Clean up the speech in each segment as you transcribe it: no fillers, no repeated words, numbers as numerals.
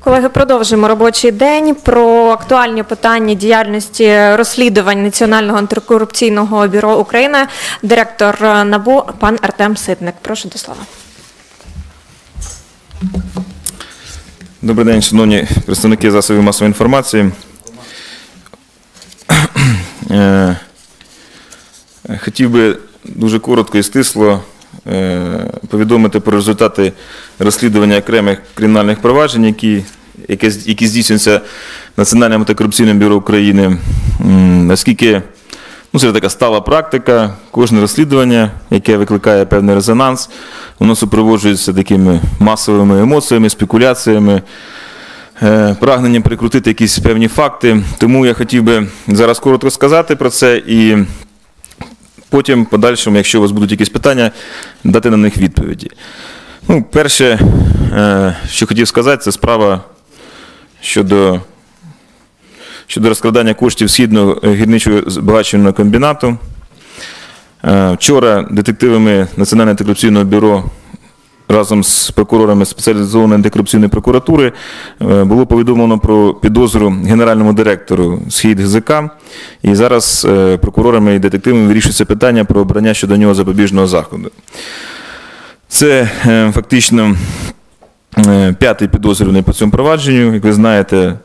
Колеги, продовжуємо робочий день. Про актуальні питання діяльності розслідувань Національного антикорупційного бюро України директор НАБУ пан Артем Ситник. Прошу до слова. Добрий день, шановні представники засобів масової інформації. Хотів би дуже коротко і стисло повідомити про результати розслідування окремих кримінальних проваджень, які здійснюються Національним антикорупційним бюро України, оскільки це така стала практика, кожне розслідування, яке викликає певний резонанс, воно супроводжується такими масовими емоціями, спекуляціями, прагненням прикрутити якісь певні факти. Тому я хотів би зараз коротко сказати про це і потім, в подальшому, якщо у вас будуть якісь питання, дати на них відповіді. Перше, що хотів сказати, це справа щодо розкрадання коштів Східного гірничого збагачувального комбінату. Вчора детективами Національного антикорупційного бюро разом з прокурорами спеціалізованої антикорупційної прокуратури було повідомлено про підозру генеральному директору СхідГЗК. І зараз прокурорами і детективами вирішується питання про обрання щодо нього запобіжного заходу. Це фактично п'ятий підозрюваний по цьому провадженню. Як ви знаєте,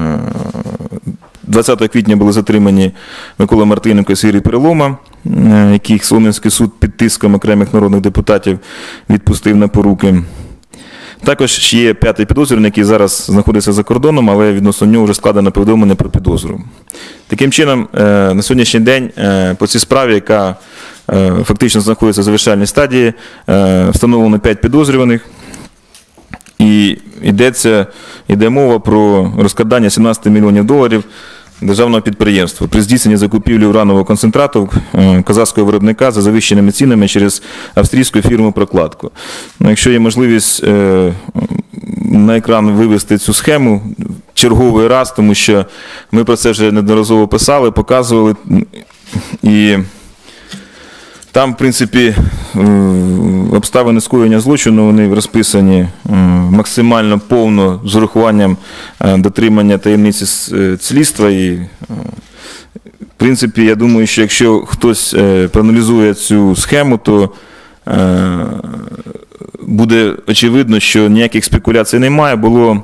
20 квітня були затримані Микола Мартиненко і Сергій Перелома, яких Солом'янський суд під тиском окремих народних депутатів відпустив на поруки. Також є п'ятий підозрюваний, який зараз знаходиться за кордоном, але відносно нього вже складено повідомлення про підозру. Таким чином, на сьогоднішній день по цій справі, яка фактично знаходиться в завершальній стадії, встановлено 5 підозрюваних. І йде мова про розкрадання 17 мільйонів доларів державного підприємства при здійсненні закупівлі уранового концентрату казахського виробника за завищеними цінами через австрійську фірму «Прокладку». Якщо є можливість на екран вивести цю схему черговий раз, тому що ми про це вже неодноразово писали, показували, і там, в принципі, обставини скоєння злочину, вони розписані максимально повно з урахуванням дотримання таємниці слідства. І, в принципі, я думаю, що якщо хтось проаналізує цю схему, то буде очевидно, що ніяких спекуляцій немає. Було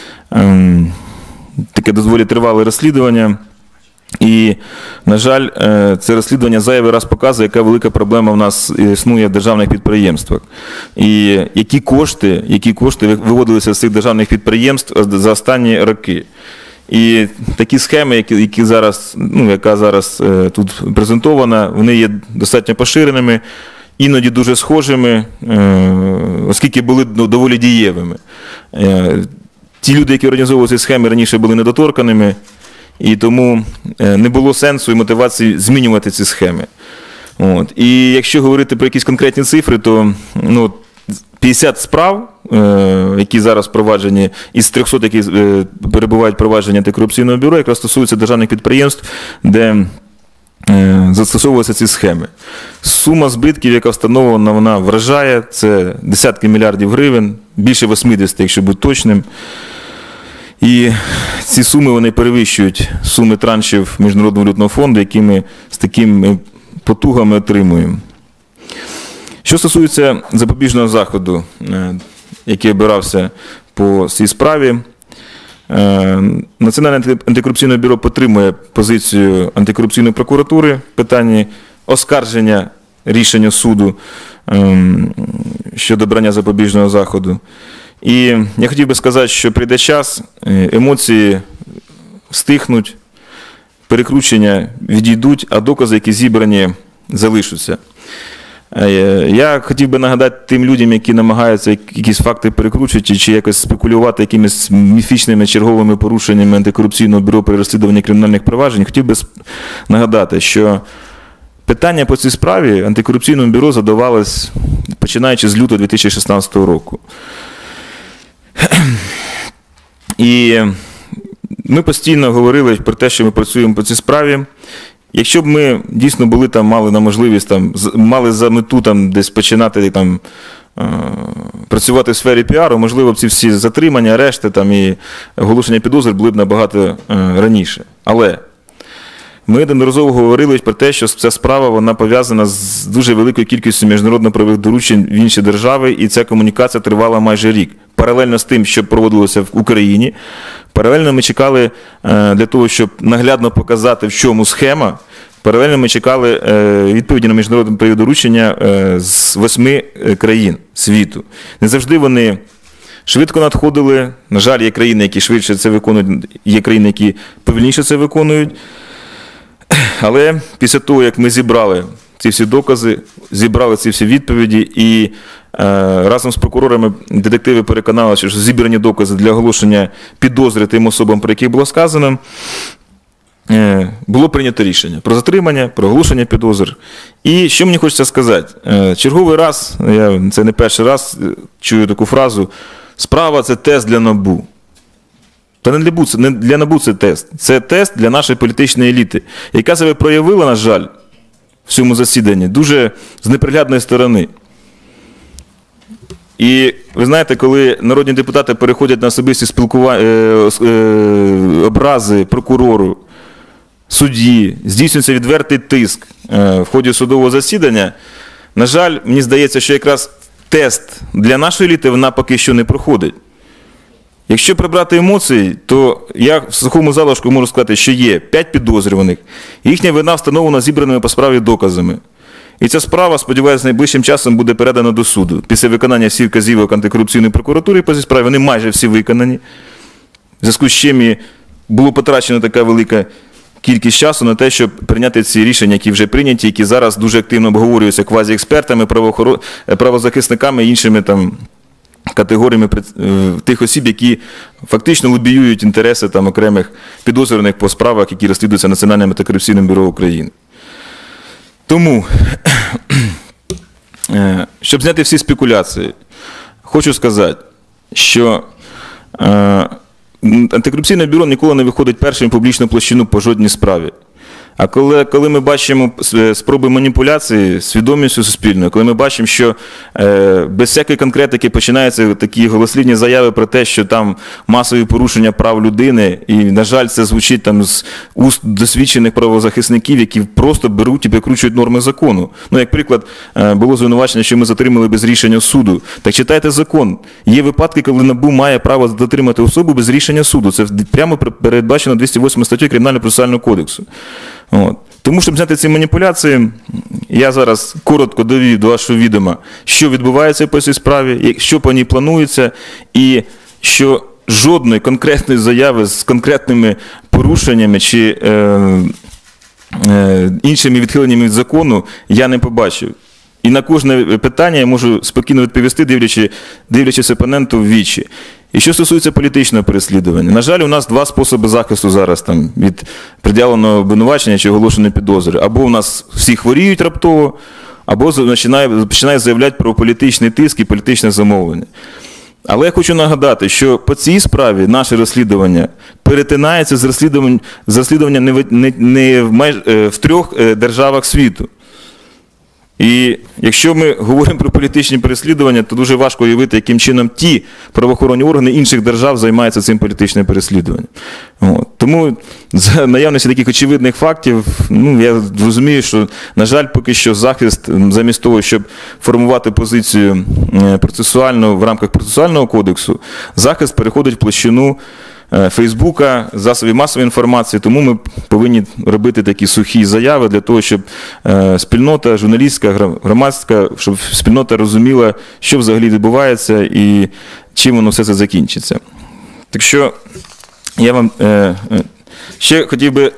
таке доволі тривале розслідування. І, на жаль, це розслідування зайвий раз показує, яка велика проблема в нас існує в державних підприємствах. І які кошти виводилися з цих державних підприємств за останні роки. І такі схеми, яка зараз тут презентована, вони є достатньо поширеними, іноді дуже схожими, оскільки були доволі дієвими. Ті люди, які організовували ці схеми, раніше були недоторканими, і тому не було сенсу і мотивації змінювати ці схеми. І якщо говорити про якісь конкретні цифри, то 50 справ, які зараз впроваджені, із 300, які перебувають в провадженні антикорупційного бюро, якраз стосуються державних підприємств, де застосовувалися ці схеми. Сума збитків, яка встановлена, вона вражає, це десятки мільярдів гривень, більше 80, якщо бути точним. І ці суми, вони перевищують суми траншів Міжнародного валютного фонду, які ми з такими потугами отримуємо. Що стосується запобіжного заходу, який обирався по цій справі, Національне антикорупційне бюро підтримує позицію антикорупційної прокуратури в питанні оскарження рішення суду щодо обрання запобіжного заходу. І я хотів би сказати, що прийде час, емоції стихнуть, перекручення відійдуть, а докази, які зібрані, залишаться. Я хотів би нагадати тим людям, які намагаються якісь факти перекручувати чи якось спекулювати якимись міфічними черговими порушеннями антикорупційного бюро при розслідуванні кримінальних проваджень, хотів би нагадати, що питання по цій справі антикорупційному бюро задавалось починаючи з лютого 2016 року. І ми постійно говорили про те, що ми працюємо по цій справі. Якщо б ми дійсно були там, мали на можливість, мали за мету десь починати працювати в сфері піару, можливо, ці всі затримання, арешти там, і оголошення підозр були б набагато раніше. Але ми неодноразово говорили про те, що ця справа вона пов'язана з дуже великою кількістю міжнародно-правових доручень в інші держави, і ця комунікація тривала майже рік. Паралельно з тим, що проводилося в Україні, паралельно ми чекали для того, щоб наглядно показати, в чому схема, паралельно ми чекали відповіді на міжнародне правові доручення з 8 країн світу. Не завжди вони швидко надходили. На жаль, є країни, які швидше це виконують, є країни, які повільніше це виконують. Але після того, як ми зібрали ці всі докази, зібрали ці всі відповіді і разом з прокурорами детективи переконалися, що зібрані докази для оголошення підозри тим особам, про яких було сказано, було прийнято рішення про затримання, про оголошення підозр. І що мені хочеться сказати? Черговий раз, це не перший раз чую таку фразу, справа – це тест для НАБУ. Та не для НАБУ це тест. Це тест для нашої політичної еліти, яка себе проявила, на жаль, в цьому засіданні дуже з неприглядної сторони. І ви знаєте, коли народні депутати переходять на особисті образи прокурору, судді, здійснюється відвертий тиск в ході судового засідання, на жаль, мені здається, що якраз тест для нашої еліти вона поки що не проходить. Якщо прибрати емоції, то я в сухому залишку можу сказати, що є 5 підозрюваних, їхня вина встановлена зібраними по справі доказами. І ця справа, сподіваюся, найближчим часом буде передана до суду. Після виконання всіх вказівок антикорупційної прокуратури по цій справі, вони майже всі виконані. В зв'язку з чим і було потрачено така велика кількість часу на те, щоб прийняти ці рішення, які вже прийняті, які зараз дуже активно обговорюються квазіекспертами, правозахисниками і іншими там категоріями тих осіб, які фактично лобіюють інтереси там окремих підозрюваних по справах, які розслідуються Національним антикорупційним бюро України. Тому, щоб зняти всі спекуляції, хочу сказати, що антикорупційне бюро ніколи не виходить першим в публічну площину по жодній справі. А коли ми бачимо спроби маніпуляції свідомістю суспільною, коли ми бачимо, що без всякої конкретики починаються такі голослівні заяви про те, що там масові порушення прав людини, і, на жаль, це звучить там з уст досвідчених правозахисників, які просто беруть і викручують норми закону. Ну, як приклад, було звинувачення, що ми затримали без рішення суду. Так читайте закон. Є випадки, коли НАБУ має право затримати особу без рішення суду. Це прямо передбачено 208 статтею Кримінально-процесуального кодексу. От. Тому, щоб зняти ці маніпуляції, я зараз коротко довів до вашого відома, що відбувається по цій справі, що по ній планується, і що жодної конкретної заяви з конкретними порушеннями чи іншими відхиленнями від закону я не побачив. І на кожне питання я можу спокійно відповісти, дивлячись опоненту в вічі. І що стосується політичного переслідування, на жаль, у нас 2 способи захисту зараз там, від пред'явленого обвинувачення чи оголошеної підозри. Або у нас всі хворіють раптово, або починають заявляти про політичний тиск і політичне замовлення. Але я хочу нагадати, що по цій справі наше розслідування перетинається з розслідуванням в 3 державах світу. І якщо ми говоримо про політичні переслідування, то дуже важко уявити, яким чином ті правоохоронні органи інших держав займаються цим політичним переслідуванням. От. Тому за наявності таких очевидних фактів, я розумію, що, на жаль, поки що захист, замість того, щоб формувати позицію процесуальну в рамках процесуального кодексу, захист переходить в площину Фейсбука, засобів масової інформації, тому ми повинні робити такі сухі заяви для того, щоб спільнота, журналістська, громадська, щоб спільнота розуміла, що взагалі відбувається і чим воно все це закінчиться. Так що я вам ще хотів би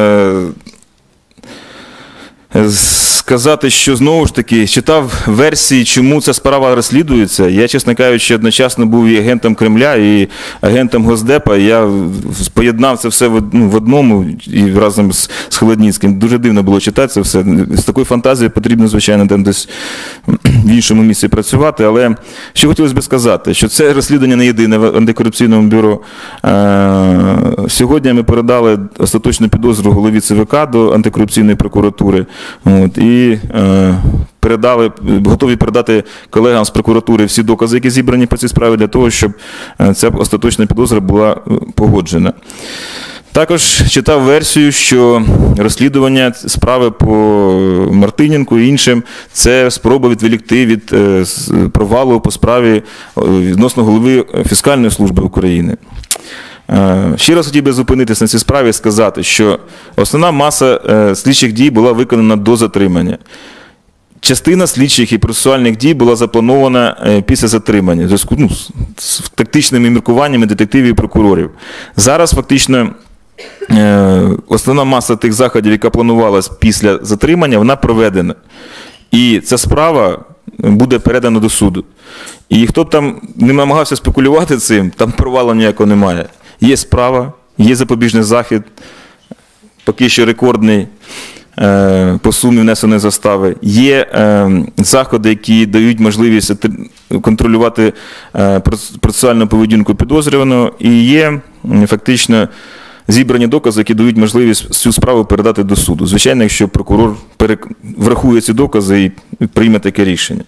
сказати, що знову ж таки читав версії, чому ця справа розслідується. Я, чесно кажучи, одночасно був і агентом Кремля, і агентом Госдепа. Я поєднав це все в одному і разом з Холодницьким. Дуже дивно було читати це все. З такою фантазією потрібно, звичайно, там десь в іншому місці працювати. Але що хотілося б сказати, що це розслідування не єдине в антикорупційному бюро. Сьогодні ми передали остаточну підозру голові ЦВК до антикорупційної прокуратури. І готові передати колегам з прокуратури всі докази, які зібрані по цій справі, для того, щоб ця остаточна підозра була погоджена. Також читав версію, що розслідування справи по Мартиненку і іншим – це спроба відволікти від провалу по справі відносно голови Фіскальної служби України. Ще раз хотів би зупинитися на цій справі і сказати, що основна маса слідчих дій була виконана до затримання. Частина слідчих і процесуальних дій була запланована після затримання, в зв'язку з тактичними міркуваннями детективів і прокурорів. Зараз фактично основна маса тих заходів, яка планувалась після затримання, вона проведена. І ця справа буде передана до суду. І хто б там не намагався спекулювати цим, там провалу ніякого немає. Є справа, є запобіжний захід, поки що рекордний, по сумі внесеної застави. Є заходи, які дають можливість контролювати процесуальну поведінку підозрюваного, і є фактично зібрані докази, які дають можливість цю справу передати до суду. Звичайно, якщо прокурор врахує ці докази і прийме таке рішення.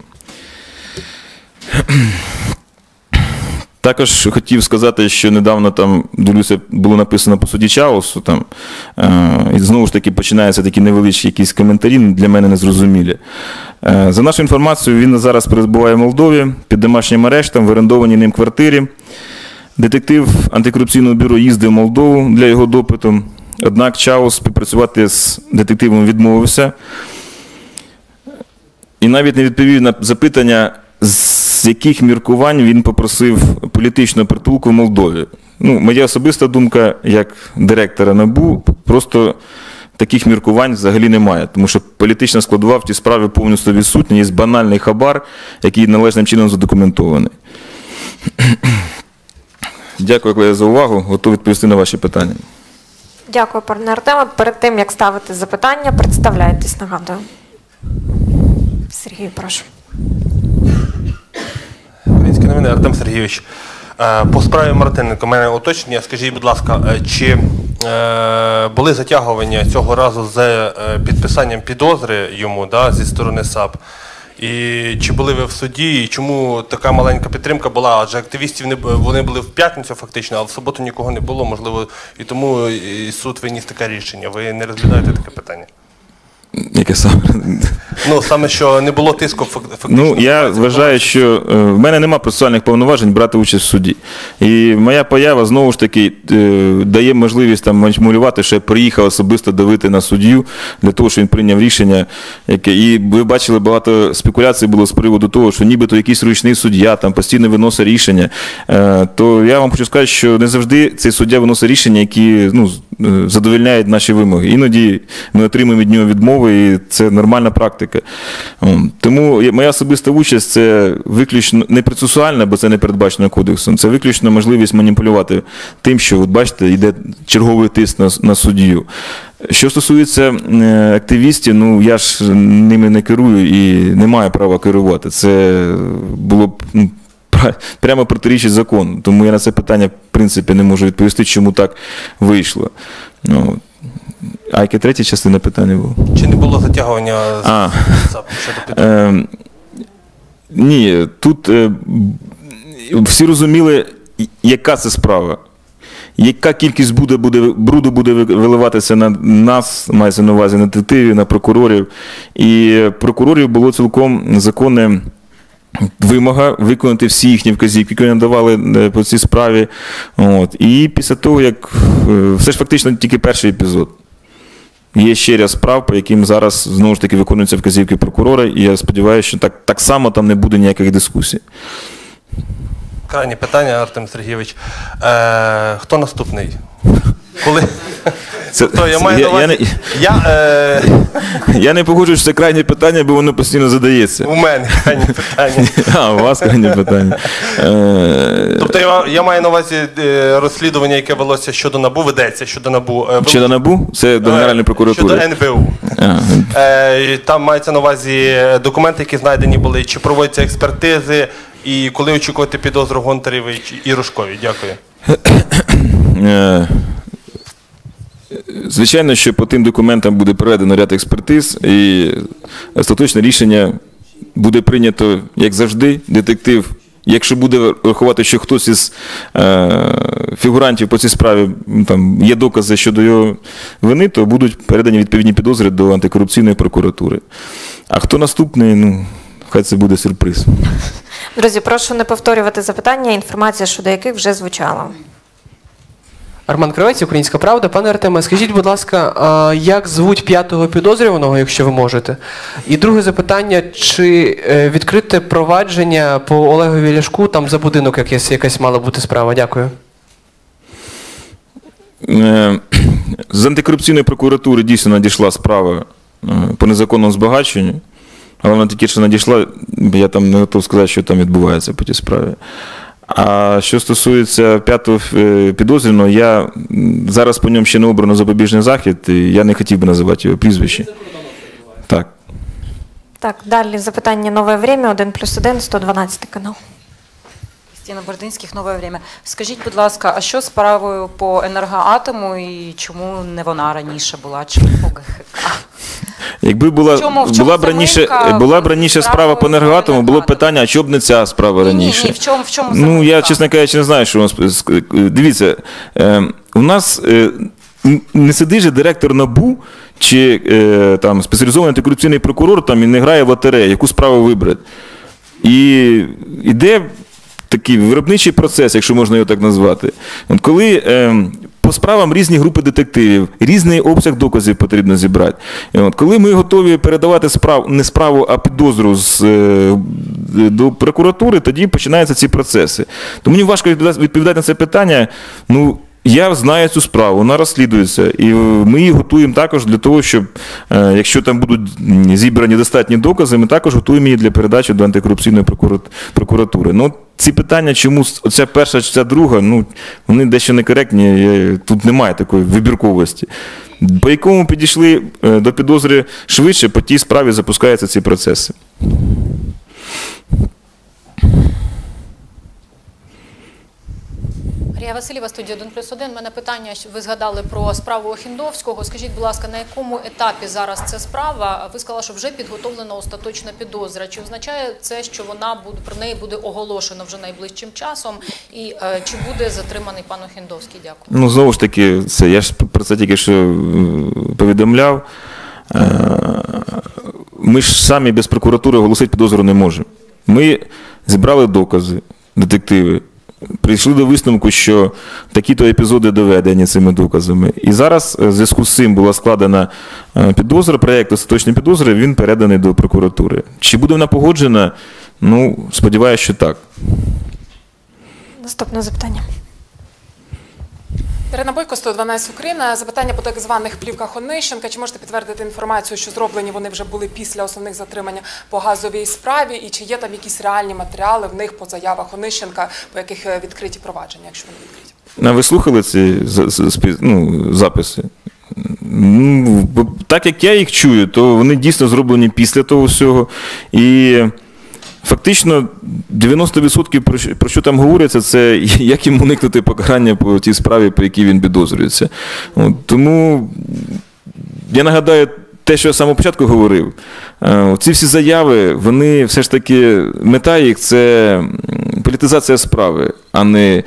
Також хотів сказати, що недавно там, дивлюся, було написано по суді Чаусу, там, і знову ж таки починаються такі невеличкі якісь коментарі, для мене незрозумілі. За нашу інформацію, він зараз перебуває в Молдові під домашнім арештом в орендованій ним квартирі. Детектив антикорупційного бюро їздив в Молдову для його допиту, однак Чаус співпрацювати з детективом відмовився і навіть не відповів на запитання, з яких міркувань він попросив політичного притулку в Молдові. Моя особиста думка, як директора НАБУ, просто таких міркувань взагалі немає, тому що політична складова в тій справі повністю відсутня, є банальний хабар, який належним чином задокументований. Дякую, колеги, за увагу. Готовий відповісти на ваші питання. Дякую, пане Артеме. Перед тим, як ставити запитання, представляйтесь, нагадую. Сергій, прошу. Українські новини, Артем Сергійович. По справі Мартиненко, у мене уточнення. Скажіть, будь ласка, чи були затягування цього разу з підписанням підозри йому зі сторони САП? І чи були ви в суді, і чому така маленька підтримка була? Адже активістів вони були в п'ятницю фактично, а в суботу нікого не було, можливо, і тому і суд виніс таке рішення. Ви не розглядаєте таке питання? Яке саме? Саме, що не було тиску фактично. Я вважаю, що в мене немає процесуальних повноважень брати участь в суді. І моя поява, знову ж таки, дає можливість там маніпулювати, що я приїхав особисто давити на суддю, для того, щоб він прийняв рішення. І ви бачили, багато спекуляцій було з приводу того, що нібито якийсь ручний суддя там постійно виносить рішення. То я вам хочу сказати, що не завжди цей суддя виносить рішення, які задовольняють наші вимоги. Іноді ми отримуємо від нього відмови, і це нормальна практика. Тому моя особиста участь – це виключно не процесуальна, бо це не передбачено кодексом, це виключно можливість маніпулювати тим, що, от бачите, йде черговий тиск на суддю. Що стосується активістів, я ж ними не керую і не маю права керувати. Це було б прямо протирічить закону. Тому я на це питання, в принципі, не можу відповісти, чому так вийшло. А яка третя частина питання була? Чи не було затягування щодо підозри? Ні, тут всі розуміли, яка це справа. Яка кількість бруду буде виливатися на нас, мається на увазі на детективів, на прокурорів. І прокурорів було цілком законне вимога виконати всі їхні вказівки, які вони давали по цій справі. І після того, як все ж фактично тільки перший епізод. Є ще ряд справ, по яким зараз знову ж таки виконуються вказівки прокурора, і я сподіваюся, що так само там не буде ніяких дискусій. Крайнє питання, Артем Сергійович. Хто наступний? Тобто я маю на увазі... Я не погоджуюсь, що це крайнє питання, бо воно постійно задається. У мене крайнє питання. А, у вас крайнє питання. Тобто я маю на увазі розслідування, яке велося щодо НАБУ, ведеться щодо НАБУ. Щодо НАБУ? Це до Генеральної прокуратури. Щодо НБУ. Там мається на увазі документи, які знайдені були, чи проводяться експертизи, і коли очікувати підозру Гонтаревій і Рожковій? Дякую. Звичайно, що по тим документам буде проведено ряд експертиз, і остаточне рішення буде прийнято, як завжди, детектив. Якщо буде рахувати, що хтось із фігурантів по цій справі, там, є докази щодо його вини, то будуть передані відповідні підозри до антикорупційної прокуратури. А хто наступний, ну, хай це буде сюрприз. Друзі, прошу не повторювати запитання, інформація щодо яких вже звучала. Роман Кравець, Українська Правда. Пане Артеме, скажіть, будь ласка, як звуть 5-го підозрюваного, якщо ви можете? І друге запитання, чи відкрите провадження по Олегові Ляшку, там за будинок якась мала бути справа? Дякую. З антикорупційної прокуратури дійсно надійшла справа по незаконному збагаченню, але вона тільки що надійшла, я там не готов сказати, що там відбувається по тій справі. А що стосується 5-го підозрюваного, я зараз по ньому ще не обрано запобіжний захід, і я не хотів би називати його прізвище. Так. Так, далі запитання «Нове время», 1+1, 112 канал. Кристина Бординських, «Нове время». Скажіть, будь ласка, а що з справою по «Енергоатому» і чому не вона раніше була, чи по ГХК? Якби була б раніше справа по «Енергоатому», було б питання, а чого б не ця справа раніше? Ні, в чому Ну, я, чесно кажучи, не знаю, що вам... Дивіться, у нас не сидить же директор НАБУ чи там спеціалізований антикорупційний прокурор там і не грає в лотерею, яку справу вибрати. І йде такий виробничий процес, якщо можна його так назвати. От коли по справам різні групи детективів, різний обсяг доказів потрібно зібрати. От коли ми готові передавати не справу, а підозру до прокуратури, тоді починаються ці процеси. Тому мені важко відповідати на це питання. Ну, я знаю цю справу, вона розслідується, і ми її готуємо також для того, щоб, якщо там будуть зібрані достатні докази, ми також готуємо її для передачі до антикорупційної прокуратури. Ну, ці питання, чому оця перша чи ця друга, ну, вони дещо некоректні, тут немає такої вибірковості. По якому підійшли до підозри швидше, по тій справі запускаються ці процеси. Марія Васильєва, студія 1+1. У мене питання, ви згадали про справу Охендовського. Скажіть, будь ласка, на якому етапі зараз ця справа? Ви сказали, що вже підготовлена остаточна підозра. Чи означає це, що про неї буде оголошено вже найближчим часом? І чи буде затриманий пан Охендовський? Дякую. Ну, знову ж таки, я ж про це тільки що повідомляв. Ми ж самі без прокуратури оголосити підозру не можемо. Ми зібрали докази, детективи, прийшли до висновку, що такі-то епізоди доведені цими доказами. І зараз в зв'язку з цим була складена підозра, проєкт остаточної підозри, він переданий до прокуратури. Чи буде вона погоджена? Ну, сподіваюся, що так. Наступне запитання. Ірина Бойко, 112 Україна. Запитання по так званих плівках Онищенка. Чи можете підтвердити інформацію, що зроблені вони вже були після основних затримань по газовій справі? І чи є там якісь реальні матеріали в них по заявах Онищенка, по яких відкриті провадження, якщо вони відкриті? А ви слухали ці записи? Так як я їх чую, то вони дійсно зроблені після того всього. І фактично 90% про що там говориться, це як їм уникнути покарання по тій справі, по якій він підозрюється. Тому я нагадаю те, що я з самого початку говорив. Ці всі заяви, вони все ж таки, мета їх – це політизація справи, а не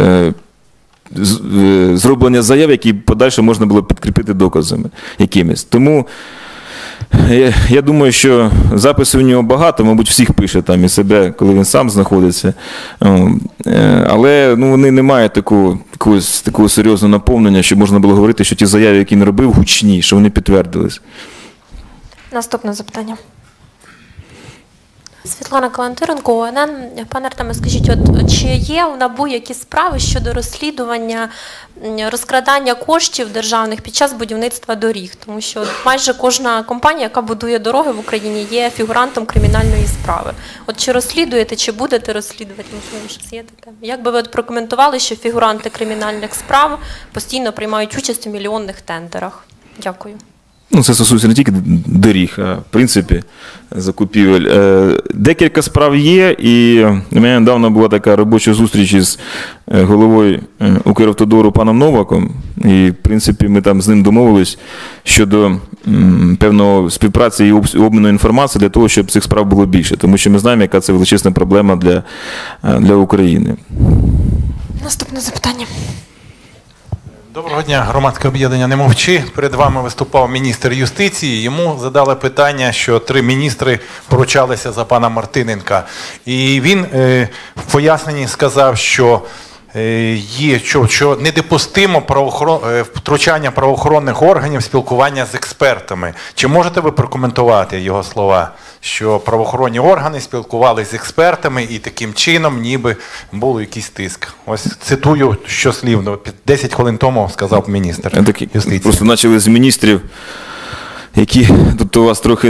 зроблення заяв, які подальше можна було підкріпити доказами якимись. Тому я думаю, що записів у нього багато, мабуть, всіх пише там і себе, коли він сам знаходиться. Але вони не мають такого серйозного наповнення, щоб можна було говорити, що ті заяви, які він робив, гучні, що вони підтвердились. Наступне запитання. Світлана Калантиренко, ОНН. Пане Артеме, скажіть, чи є в НАБУ якісь справи щодо розслідування розкрадання коштів державних під час будівництва доріг? Тому що майже кожна компанія, яка будує дороги в Україні, є фігурантом кримінальної справи. Чи розслідуєте, чи будете розслідувати? Можливо, щось є таке. Як би ви прокоментували, що фігуранти кримінальних справ постійно приймають участь у мільйонних тендерах? Дякую. Ну, це стосується не тільки доріг, а в принципі закупівель. Декілька справ є, і у мене недавно була така робоча зустріч із головою Укравтодору паном Новаком, і в принципі ми там з ним домовились щодо певного співпраці і обміну інформації для того, щоб цих справ було більше, тому що ми знаємо, яка це величезна проблема для України. Наступне запитання. Доброго дня, громадське об'єднання «Не мовчи». Перед вами виступав міністр юстиції. Йому задали питання, що 3 міністри поручалися за пана Мартиненка. І він в поясненні сказав, що що недопустимо втручання правоохоронних органів в спілкування з експертами. Чи можете ви прокоментувати його слова, що правоохоронні органи спілкувалися з експертами і таким чином ніби був якийсь тиск? Ось цитую щослівно, 10 хвилин тому сказав міністр юстиції. Просто почали з міністрів, які тут у вас трохи...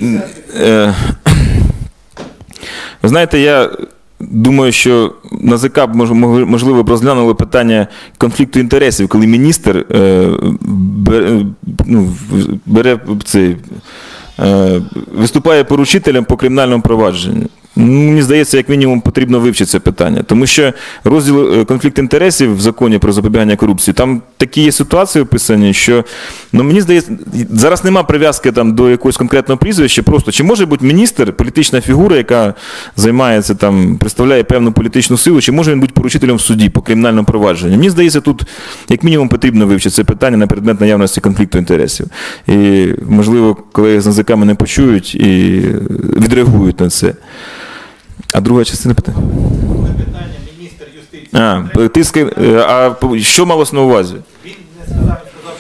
Ви знаєте, я думаю, що НАЗК, можливо, б розглянули питання конфлікту інтересів, коли міністр виступає поручителем по кримінальному провадженню. Мені здається, як мінімум потрібно вивчити це питання. Тому що розділ конфлікт інтересів в законі про запобігання корупції, там такі є ситуації описані, що, мені здається, зараз нема прив'язки там до якогось конкретного прізвища, просто чи може бути міністр, політична фігура, яка займається там, представляє певну політичну силу, чи може він бути поручителем в суді по кримінальному провадженню. Мені здається, тут як мінімум потрібно вивчити це питання на предмет наявності конфлікту інтересів. І, можливо, колеги з НАЗК мене почують і відреагують на це. А друга частина питання? Питання міністр юстиції. А що малось на увазі? Він не сказав,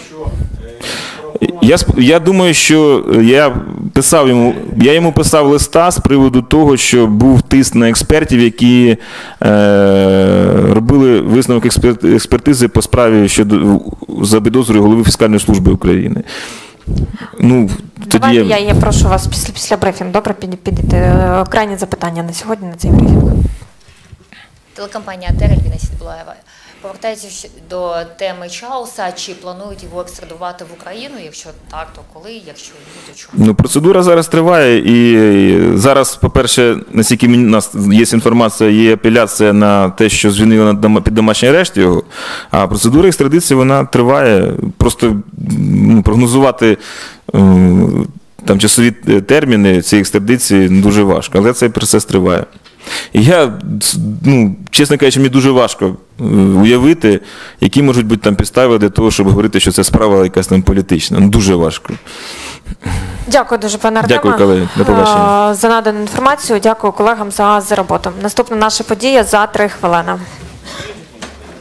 що... Я думаю, що я йому писав листа з приводу того, що був тиск на експертів, які робили висновок експертизи по справі за підозрою голови Фіскальної служби України. Давайте я прошу вас після брифінгу, добре, підійти. Крайнє запитання на сьогодні, на цей брифінг. Телекомпанія «Терель», Віна Сідбулаєва. Повертаючись до теми Чауса, чи планують його екстрадувати в Україну? Якщо так, то коли? Якщо ні, то чому? Процедура зараз триває, і зараз, по-перше, наскільки у нас є інформація, є апеляція на те, що звільнили під домашній арешт його, а процедура екстрадиції, вона триває. Просто прогнозувати там часові терміни цієї екстрадиції дуже важко, але цей процес триває. І я, чесно кажучи, мені дуже важко уявити, які можуть бути там підстави для того, щоб говорити, що це справа якась там політична. Дуже важко. Дякую дуже, пане Артеме. Дякую, колеги. До побачення. За надану інформацію. Дякую колегам за роботу. Наступна наша подія за 3 хвилини.